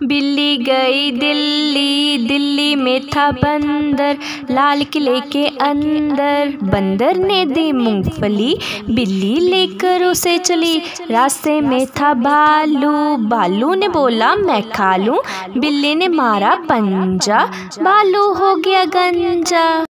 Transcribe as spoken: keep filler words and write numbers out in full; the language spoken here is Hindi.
बिल्ली गई दिल्ली, दिल्ली में था बंदर, लाल किले के अंदर। बंदर ने दी मूंगफली, बिल्ली लेकर उसे चली। रास्ते में था भालू, भालू ने बोला मैं खा लूं। बिल्ली ने मारा पंजा, भालू हो गया गंजा।